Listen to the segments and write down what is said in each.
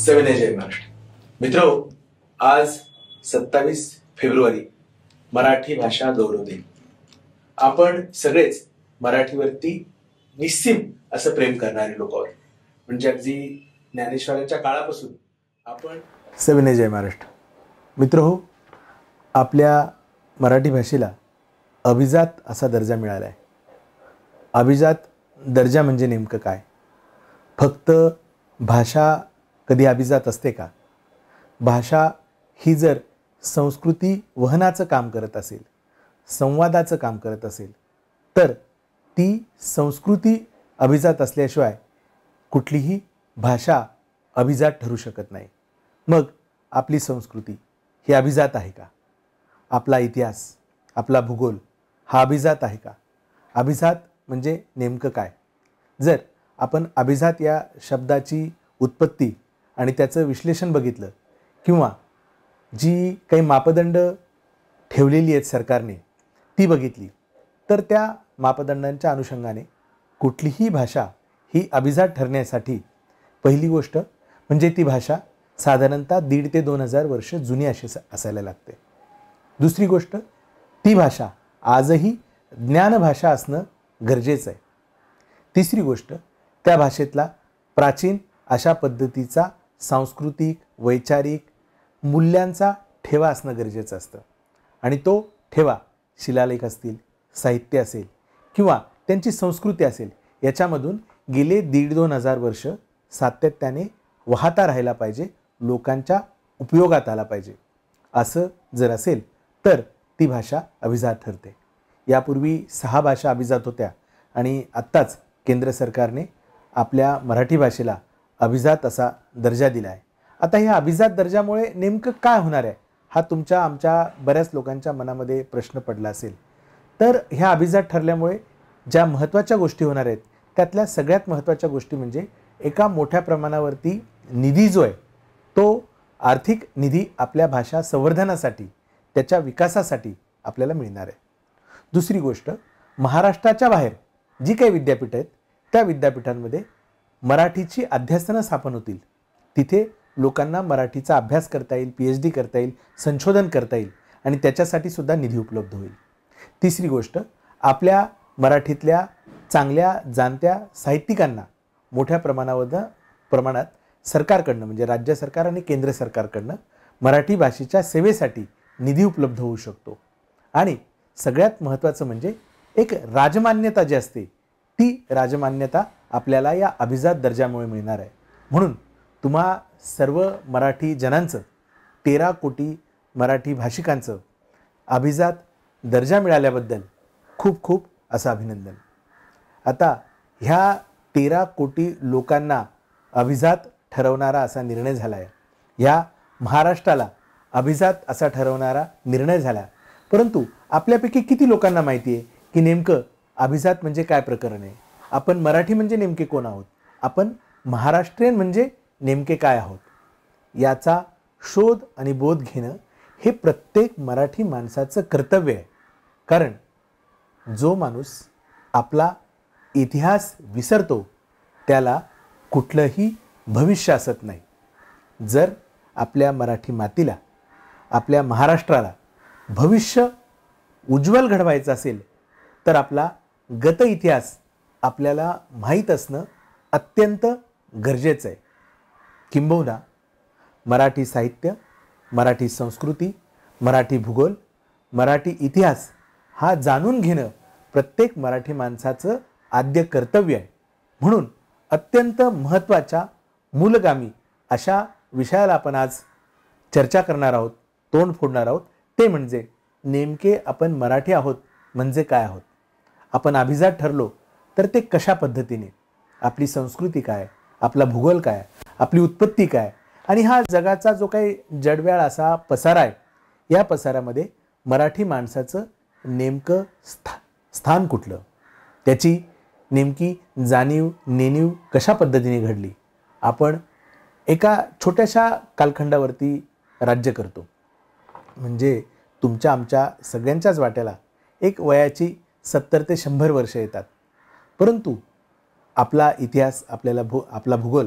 सविनय जय महाराष्ट्र. मित्रो, आज 27 फेब्रुवारी मराठी भाषा गौरव दिन. आपण सगळेच मराठीवरती निस्सीम असं प्रेम करणारे लोक आहोत. म्हणजे अगदी ज्ञानेश्वरांच्या काळापासून आपण. सविनय जय महाराष्ट्र. मित्रहो, आपल्या मराठी भाषेला अभिजात असा दर्जा मिळाला आहे. अभिजात दर्जा म्हणजे नेमकं काय? फक्त भाषा कधी अभिजात असते का? भाषा ही जर संस्कृती वहनाचं काम करत असेल, संवादाचं काम करत असेल, तर ती संस्कृती अभिजात असल्याशिवाय कुठलीही भाषा अभिजात ठरू शकत नाही. मग आपली संस्कृती ही अभिजात आहे का? आपला इतिहास, आपला भूगोल हा अभिजात आहे का? अभिजात म्हणजे नेमकं काय? जर आपण अभिजात या शब्दाची उत्पत्ती आणि त्याचं विश्लेषण बघितलं किंवा जी काही मापदंड ठेवलेली आहेत सरकारने ती बघितली, तर त्या मापदंडांच्या अनुषंगाने कुठलीही भाषा ही अभिजात ठरण्यासाठी पहिली गोष्ट म्हणजे ती भाषा साधारणतः 1,500 ते 2,000 वर्ष जुनी असायला लागते. दुसरी गोष्ट, ती भाषा आजही ज्ञानभाषा असणं गरजेचं आहे. तिसरी गोष्ट, त्या भाषेतला प्राचीन अशा पद्धतीचा सांस्कृतिक वैचारिक मूल्यांचा ठेवा असणं गरजेचं असतं. आणि तो ठेवा शिलालेख असतील, साहित्य असेल किंवा त्यांची संस्कृती असेल, याच्यामधून गेले 1,500-2,000 वर्ष सातत्याने वाहता राहायला पाहिजे, लोकांच्या उपयोगात आला पाहिजे. असं जर असेल तर ती भाषा अभिजात ठरते. यापूर्वी 6 भाषा अभिजात होत्या आणि आत्ताच केंद्र सरकारने आपल्या मराठी भाषेला अभिजात असा दर्जा दिला आहे. आता ह्या अभिजात दर्जामुळे नेमकं काय होणार आहे हा तुमच्या आमच्या बऱ्याच लोकांच्या मनामध्ये प्रश्न पडला असेल. तर ह्या अभिजात ठरल्यामुळे ज्या महत्त्वाच्या गोष्टी होणार आहेत त्यातल्या सगळ्यात महत्त्वाच्या गोष्टी म्हणजे एका मोठ्या प्रमाणावरती निधी जो आहे तो आर्थिक निधी आपल्या भाषा संवर्धनासाठी, त्याच्या विकासासाठी आपल्याला मिळणार आहे. दुसरी गोष्ट, महाराष्ट्राच्या बाहेर जी काही विद्यापीठं आहेत त्या विद्यापीठांमध्ये मराठीची अध्यासनं स्थापन होतील. तिथे लोकांना मराठीचा अभ्यास करता येईल, PhD करता येईल, संशोधन करता येईल आणि त्याच्यासाठी सुद्धा निधी उपलब्ध होईल. तिसरी गोष्ट, आपल्या मराठीतल्या चांगल्या जाणत्या साहित्यिकांना मोठ्या प्रमाणात सरकारकडनं म्हणजे राज्य सरकार आणि केंद्र सरकारकडनं मराठी भाषेच्या सेवेसाठी निधी उपलब्ध होऊ शकतो. आणि सगळ्यात महत्त्वाचं म्हणजे एक राजमान्यता जी असते ती राजमान्यता आपल्याला या अभिजात दर्जामुळे मिळणार आहे. म्हणून तुम्हा सर्व मराठी जनांचं, 13 कोटी मराठी भाषिकांचं अभिजात दर्जा मिळाल्याबद्दल खूप खूप असं अभिनंदन. आता ह्या 13 कोटी लोकांना अभिजात ठरवणारा असा निर्णय झाला आहे. ह्या महाराष्ट्राला अभिजात असा ठरवणारा निर्णय झाला. परंतु आपल्यापैकी किती लोकांना माहिती आहे की नेमकं अभिजात म्हणजे काय प्रकरण आहे? आपण मराठी म्हणजे नेमके कोण आहोत? आपण महाराष्ट्रीयन म्हणजे नेमके काय आहोत? याचा शोध आणि बोध घेणं हे प्रत्येक मराठी माणसाचं कर्तव्य आहे. कारण जो माणूस आपला इतिहास विसरतो त्याला कुठलंही भविष्य असत नाही. जर आपल्या मराठी मातीला, आपल्या महाराष्ट्राला भविष्य उज्ज्वल घडवायचं असेल तर आपला गत इतिहास आपल्याला माहीत असणं अत्यंत गरजेचं आहे. किंबहुना मराठी साहित्य, मराठी संस्कृती, मराठी भूगोल, मराठी इतिहास हा जाणून घेणं प्रत्येक मराठी माणसाचं आद्य कर्तव्य आहे. म्हणून अत्यंत महत्त्वाच्या मूलगामी अशा विषयाला आपण आज चर्चा करणार आहोत, तोंड फोडणार आहोत. ते म्हणजे नेमके आपण मराठी आहोत म्हणजे काय आहोत? आपण अभिजात ठरलो तर ते कशा पद्धतीने? आपली संस्कृती काय, आपला भूगोल काय, आपली उत्पत्ती काय आणि हा जगाचा जो काही जडव्याळ असा पसारा आहे, या पसाऱ्यामध्ये मराठी माणसाचं नेमकं स्थान कुठलं? त्याची नेमकी जाणीव नेणीव कशा पद्धतीने घडली? आपण एका छोट्याशा कालखंडावरती राज्य करतो. म्हणजे तुमच्या आमच्या सगळ्यांच्याच वाट्याला एक वयाची 70 ते 100 वर्ष येतात. परंतु आपला इतिहास, आपला भूगोल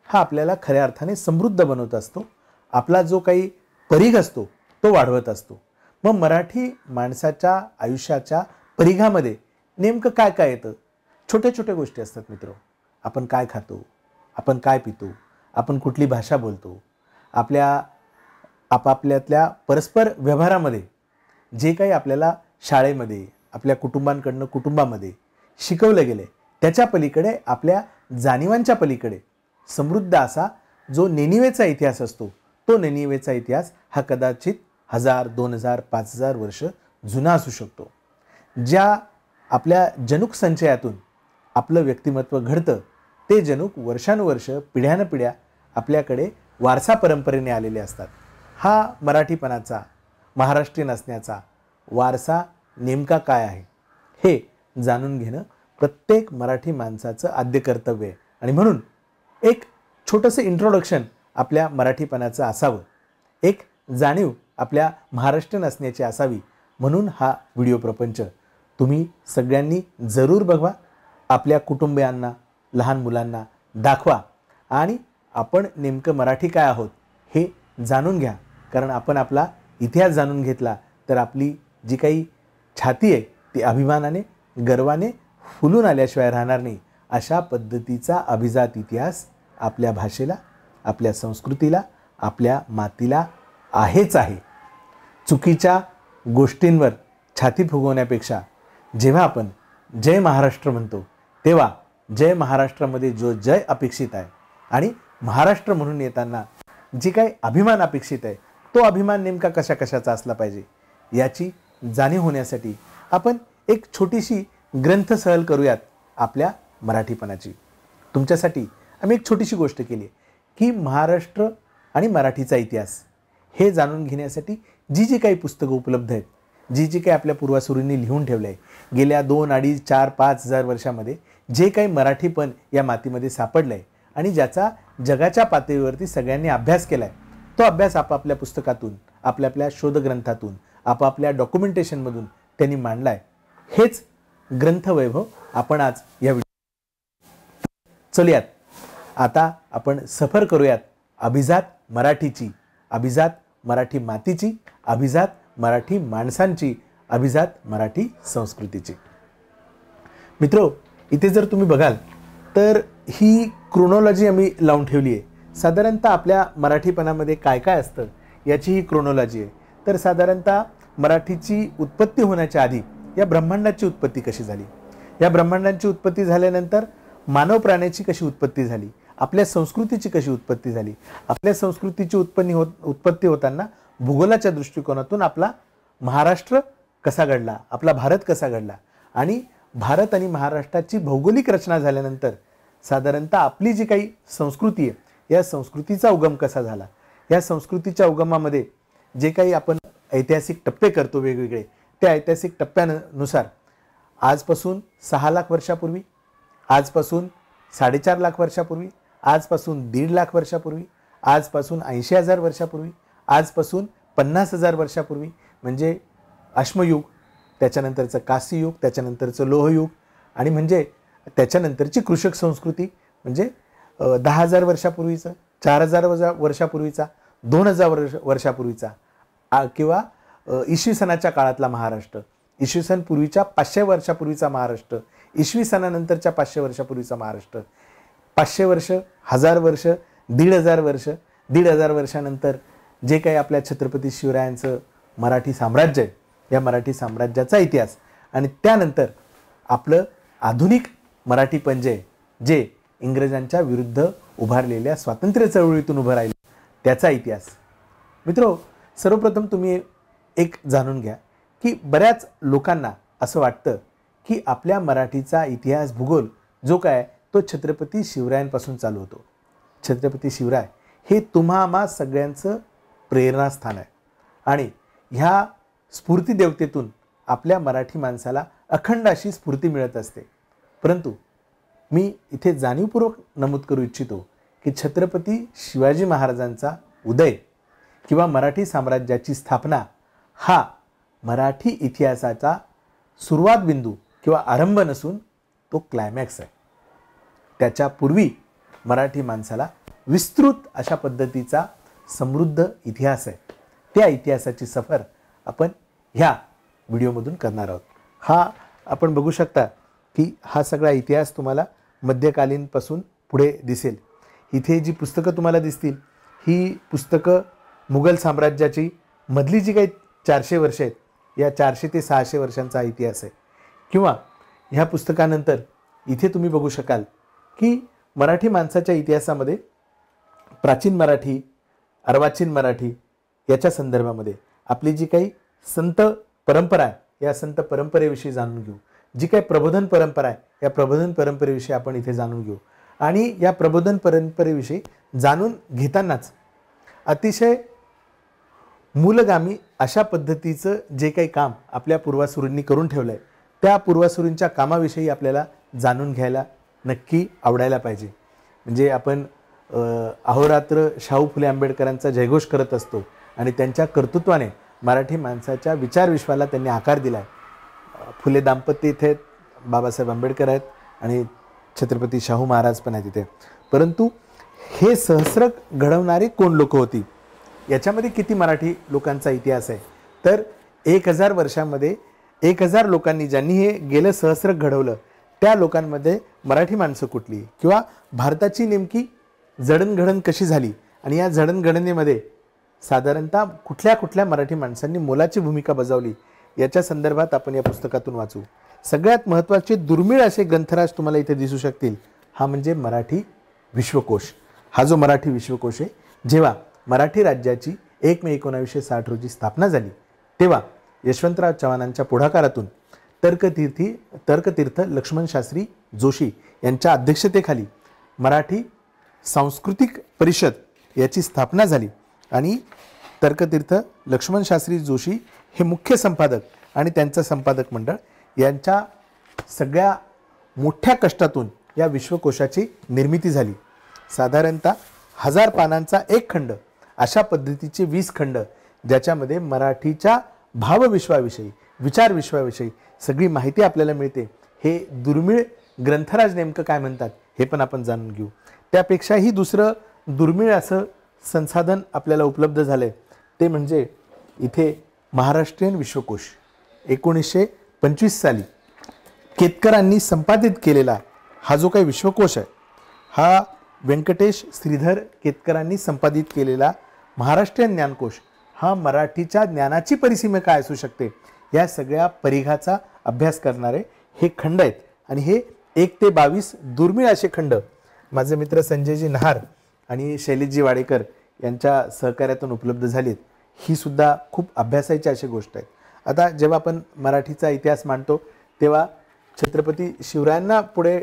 हा आपल्याला खऱ्या अर्थाने समृद्ध बनवत असतो. आपला जो काही परीघ असतो तो वाढवत असतो. मग मराठी माणसाच्या आयुष्याच्या परिघामध्ये नेमकं काय काय येतं? छोट्या छोट्या गोष्टी असतात मित्र. आपण काय खातो, आपण काय पितो, आपण कुठली भाषा बोलतो, आपल्या आपापल्यातल्या परस्पर व्यवहारामध्ये जे काही आपल्याला शाळेमध्ये आपल्या कुटुंबामध्ये शिकवलं गेलं त्याच्या पलीकडे, आपल्या जाणीवांच्या पलीकडे समृद्ध असा जो नेनिवेचा इतिहास असतो, तो नेनिवेचा इतिहास हा कदाचित 1000, 2000, 5000 वर्ष जुना असू शकतो. ज्या आपल्या जनुक संचयातून आपलं व्यक्तिमत्व घडतं, ते जनुक वर्षानुवर्ष पिढ्यानपिढ्या आपल्याकडे वारसा परंपरेने आलेले असतात. हा मराठीपणाचा, महाराष्ट्रीयन असण्याचा वारसा नेमका काय आहे हे जाणून घेणं प्रत्येक मराठी माणसाचं आद्य कर्तव्य आहे. आणि म्हणून एक छोटंसं इंट्रोडक्शन आपल्या मराठीपणाचं असावं, एक जाणीव आपल्या महाराष्ट्रीयन असण्याची असावी, म्हणून हा व्हिडिओ प्रपंच तुम्ही सगळ्यांनी जरूर बघवा. आपल्या कुटुंबियांना, लहान मुलांना दाखवा आणि आपण नेमकं मराठी काय आहोत हे जाणून घ्या. कारण आपण आपला इतिहास जाणून घेतला तर आपली जी काही छाती आहे ती अभिमानाने, गर्वाने फुलून आल्याशिवाय राहणार नाही. अशा पद्धतीचा अभिजात इतिहास आपल्या भाषेला, आपल्या संस्कृतीला, आपल्या मातीला आहेच आहे. चुकीच्या गोष्टींवर छाती फुगवण्यापेक्षा जेव्हा आपण जय महाराष्ट्र म्हणतो तेव्हा जय महाराष्ट्रामध्ये जो जय अपेक्षित आहे आणि महाराष्ट्र म्हणून येताना जी काही अभिमान अपेक्षित आहे तो अभिमान नेमका कशा कशाचा असला पाहिजे याची जाणीव होण्यासाठी आपण एक छोटीशी ग्रंथ सहल करूयात आपल्या मराठीपणाची. तुमच्यासाठी आम्ही एक छोटीशी गोष्ट केली की महाराष्ट्र आणि मराठीचा इतिहास हे जाणून घेण्यासाठी जी जी काही पुस्तकं उपलब्ध आहेत, जी जी काही आपल्या पूर्वसुरींनी लिहून ठेवलं आहे, गेल्या 2, 2.5, 4, 5,000 वर्षामध्ये जे काही मराठीपण या मातीमध्ये सापडलं आहे आणि ज्याचा जगाच्या पातळीवरती सगळ्यांनी अभ्यास केला आहे, तो अभ्यास आपापल्या पुस्तकातून, आपल्या शोधग्रंथातून, आपापल्या डॉक्युमेंटेशनमधून त्यांनी मांडला आहे. हेच ग्रंथवैभव आपण आज या चलूयात. आता आपण सफर करूयात अभिजात मराठीची, अभिजात मराठी मातीची, अभिजात मराठी माणसांची, अभिजात मराठी संस्कृतीची. मित्रो, इथे जर तुम्ही बघाल तर ही क्रोनॉलॉजी आम्ही लावून ठेवली आहे. साधारणतः आपल्या मराठीपणामध्ये काय काय असतं याची ही क्रोनॉलॉजी आहे. तर साधारणतः मराठीची उत्पत्ती होण्याच्या आधी या ब्रह्मांडाची उत्पत्ती कशी झाली, या ब्रह्मांडाची उत्पत्ती झाल्यानंतर मानव प्राण्याची कशी उत्पत्ती झाली, आपल्या संस्कृतीची कशी उत्पत्ती झाली, आपल्या संस्कृतीची उत्पत्ती होताना भूगोलाच्या दृष्टिकोनातून आपला महाराष्ट्र कसा घडला, आपला भारत कसा घडला आणि भारत आणि महाराष्ट्राची भौगोलिक रचना झाल्यानंतर साधारणतः आपली जी काही संस्कृती आहे या संस्कृतीचा उगम कसा झाला, या संस्कृतीच्या उगमामध्ये जे काही आपण ऐतिहासिक टप्पे करतो वेगवेगळे, त्या ऐतिहासिक टप्प्यानुसार आजपासून 6 लाख वर्षापूर्वी, आजपासून 4.5 लाख वर्षापूर्वी, आजपासून 1.5 लाख वर्षापूर्वी, आजपासून 80,000 वर्षापूर्वी, आजपासून 50,000 वर्षापूर्वी म्हणजे अश्मयुग, त्याच्यानंतरचं कांस्ययुग, त्याच्यानंतरचं लोहयुग आणि म्हणजे त्याच्यानंतरची कृषक संस्कृती म्हणजे 10,000 वर्षापूर्वीचं, 4,000 वर्षापूर्वीचा, 2,000 वर्षापूर्वीचा किंवा इसवी सनाच्या काळातला महाराष्ट्र, इसवी सन पूर्वीच्या 500 वर्षापूर्वीचा महाराष्ट्र, इसवी सनानंतरच्या 500 वर्षापूर्वीचा महाराष्ट्र, 500 वर्ष, 1000 वर्ष, 1,500 वर्ष, 1,500 वर्षानंतर जे काही आपल्या छत्रपती शिवरायांचं मराठी साम्राज्य आहे या मराठी साम्राज्याचा इतिहास आणि त्यानंतर आपलं आधुनिक मराठीपण जे इंग्रजांच्या विरुद्ध उभारलेल्या स्वातंत्र्य चळवळीतून उभं राहिलं त्याचा इतिहास. मित्रो, सर्वप्रथम तुम्ही एक जाणून घ्या की बऱ्याच लोकांना असं वाटतं की आपल्या मराठीचा इतिहास, भूगोल जो काय तो छत्रपती शिवरायांपासून चालू होतो. छत्रपती शिवराय हे तुम्हा सगळ्यांचं प्रेरणास्थान आहे आणि ह्या स्फूर्ती देवतेतून आपल्या मराठी माणसाला अखंड अशी स्फूर्ती मिळत असते. परंतु मी इथे जाणीवपूर्वक नमूद करू इच्छितो की छत्रपती शिवाजी महाराजांचा उदय किंवा मराठी साम्राज्याची स्थापना हा मराठी इतिहासाचा सुरुवात बिंदू किंवा आरंभ नसून तो क्लायमॅक्स आहे. त्याच्यापूर्वी मराठी माणसाला विस्तृत अशा पद्धतीचा समृद्ध इतिहास आहे. त्या इतिहासाची सफर आपण ह्या व्हिडिओमधून करणार आहोत. हा आपण बघू शकता की हा सगळा इतिहास तुम्हाला मध्यकालीनपासून पुढे दिसेल. इथे जी पुस्तकं तुम्हाला दिसतील ही पुस्तकं मुघल साम्राज्याची मधली जी काही 400 वर्षे आहेत, या 400 ते 600 वर्षांचा इतिहास आहे. किंवा ह्या पुस्तकानंतर इथे तुम्ही बघू शकाल की मराठी माणसाच्या इतिहासामध्ये प्राचीन मराठी, अर्वाचीन मराठी याच्या संदर्भामध्ये आपली जी काही संत परंपरा आहे, या संत परंपरेविषयी जाणून घेऊ. जी काही प्रबोधन परंपरा आहे, या प्रबोधन परंपरेविषयी आपण इथे जाणून घेऊ. आणि या प्रबोधन परंपरेविषयी जाणून घेतानाच अतिशय मूलगामी अशा पद्धतीचं जे काही काम आपल्या पूर्वासुरींनी करून ठेवलं आहे, त्या पूर्वासुरींच्या कामाविषयी आपल्याला जाणून घ्यायला नक्की आवडायला पाहिजे. म्हणजे आपण अहोरात्र शाहू फुले आंबेडकरांचा जयघोष करत असतो आणि त्यांच्या कर्तृत्वाने मराठी माणसाच्या विचारविश्वाला त्यांनी आकार दिला आहे. फुले दाम्पत्य इथे आहेत, बाबासाहेब आंबेडकर आहेत आणि छत्रपती शाहू महाराज पण आहेत इथे. परंतु हे सहस्रक घडवणारे कोण लोक होती, याच्यामध्ये किती मराठी लोकांचा इतिहास आहे, तर 1000 वर्षामध्ये 1000 लोकांनी ज्यांनी हे गेलं सहस्रक घडवलं, त्या लोकांमध्ये मराठी माणसं कुठली किंवा भारताची नेमकी जडणघडण कशी झाली आणि या जडणघडणीमध्ये साधारणतः कुठल्या कुठल्या मराठी माणसांनी मोलाची भूमिका बजावली, याच्या संदर्भात आपण या पुस्तकातून वाचू. सगळ्यात महत्त्वाचे दुर्मिळ असे ग्रंथराज तुम्हाला इथे दिसू शकतील. हा म्हणजे मराठी विश्वकोश. हा जो मराठी विश्वकोश आहे, जेव्हा मराठी राज्याची 1 मे 1960 रोजी स्थापना झाली, तेव्हा यशवंतराव चव्हाणांच्या पुढाकारातून तर्कतीर्थ लक्ष्मण शास्त्री जोशी यांच्या अध्यक्षतेखाली मराठी सांस्कृतिक परिषद याची स्थापना झाली. आणि तर्कतीर्थ लक्ष्मण शास्त्री जोशी हे मुख्य संपादक आणि त्यांचं संपादक मंडळ यांच्या सगळ्या मोठ्या कष्टातून या विश्वकोशाची निर्मिती झाली. साधारणतः 1000 पानांचा एक खंड, अशा पद्धतीचे 20 खंड, ज्याच्यामध्ये मराठीच्या भावविश्वाविषयी, विचारविश्वाविषयी सगळी माहिती आपल्याला मिळते. हे दुर्मिळ ग्रंथराज नेमकं काय म्हणतात हे पण आपण जाणून घेऊ. त्यापेक्षाही दुसरं दुर्मिळ असं संसाधन आपल्याला उपलब्ध झालं आहे, ते म्हणजे इथे महाराष्ट्रीयन विश्वकोश 1925 साली केतकरांनी संपादित केलेला हा जो काही विश्वकोश आहे, हा व्यंकटेश श्रीधर केतकरांनी संपादित केलेला महाराष्ट्रीयन ज्ञानकोश हा मराठीच्या ज्ञानाची परिसीमा काय असू शकते, या सगळ्या परिघाचा अभ्यास करणारे हे खंड आहेत. आणि हे 1 ते 22 दुर्मिळ असे खंड माझे मित्र संजयजी नहार आणि शैलेशजी वाडेकर यांच्या सहकार्यातून उपलब्ध झालीत. ही सुद्धा खूप अभ्यासायची अशी गोष्ट आहे. आता जेव्हा आपण मराठीचा इतिहास मांडतो तेव्हा छत्रपती शिवरायांना पुढे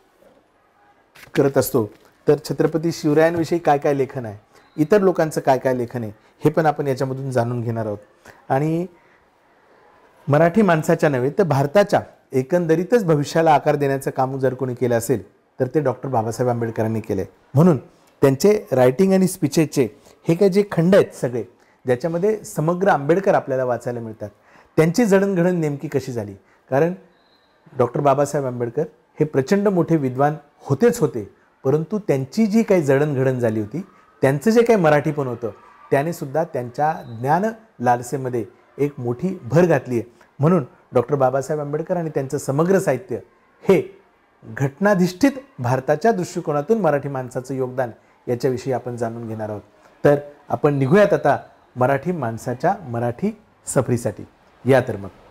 करत असतो, तर छत्रपती शिवरायांविषयी काय काय लेखन आहे, इतर लोकांचं काय काय लेखन आहे, हे पण आपण याच्यामधून जाणून घेणार आहोत. आणि मराठी माणसाच्या नव्हे तर भारताच्या एकंदरीतच भविष्याला आकार देण्याचं काम जर कोणी केलं असेल तर ते डॉक्टर बाबासाहेब आंबेडकरांनी केलं आहे. म्हणून त्यांचे रायटिंग आणि स्पीचेसचे हे काही जे खंड आहेत सगळे, ज्याच्यामध्ये समग्र आंबेडकर आपल्याला वाचायला मिळतात, त्यांची जडणघडण नेमकी कशी झाली. कारण डॉक्टर बाबासाहेब आंबेडकर हे प्रचंड मोठे विद्वान होतेच होते, परंतु त्यांची जी काही जडणघडण झाली होती, त्यांचं जे काही मराठीपण होतं, त्याने सुद्धा त्यांच्या ज्ञान लालसेमध्ये एक मोठी भर घातली आहे. म्हणून डॉक्टर बाबासाहेब आंबेडकर आणि त्यांचं समग्र साहित्य हे घटनाधिष्ठित भारताच्या दृष्टिकोनातून मराठी माणसाचं योगदान याच्याविषयी आपण जाणून घेणार आहोत. तर आपण निघूयात आता मराठी माणसाच्या मराठी सफरीसाठी. या तर मग